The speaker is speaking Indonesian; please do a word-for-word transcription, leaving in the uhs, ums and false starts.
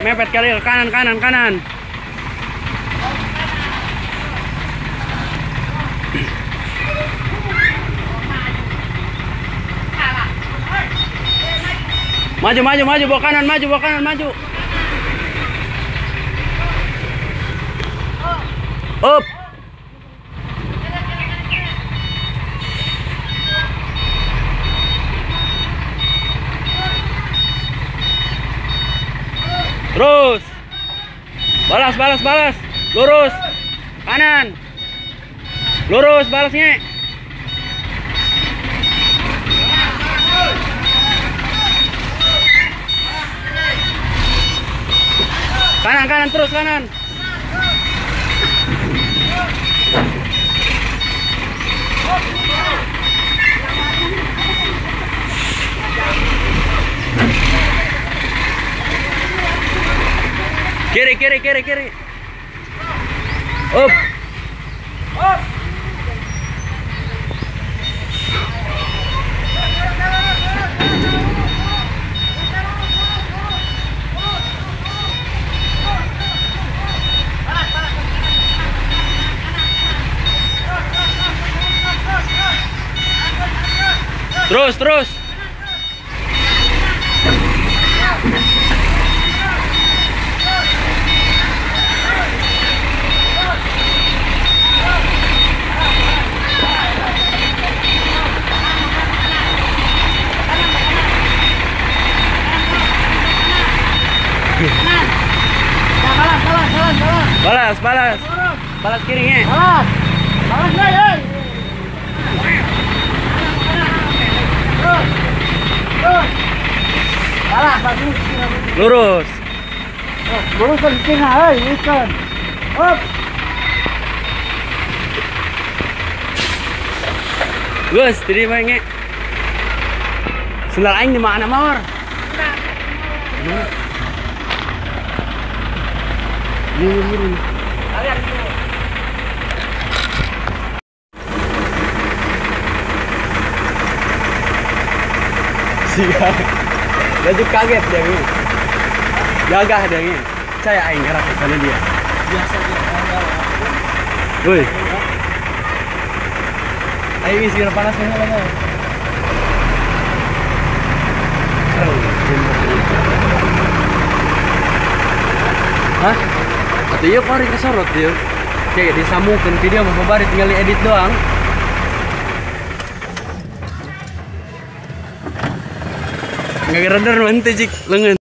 mepet kali ke kanan kanan kanan. Maju maju maju bawa kanan maju bawa kanan maju. Up. Terus. Balas balas balas. Lurus. Kanan. Lurus balasnya. Kanan kanan terus kanan. Kiri kiri kiri kiri. Up. Up. Terus terus. Balas, balas, balas kirinya. Balas, balas ya. Terus, terus. Balas, bagus. Lurus. Lurus ke tengah, hei, ikan. Up. Gus, terima nge. Sendal aing di mana, Mawar? Ini ini. Kalian dulu. Siap. Laju kaget dia ini. Gagah dia ini. Saya aing ngarap sama dia. Biasa dia ngomong. Woi. Ayo isi panas mana lama. Hah? Atau iya kori kesorot dia. Kayak disambungkan video mau baris tinggal edit doang. Nggak render nanti jik lengan.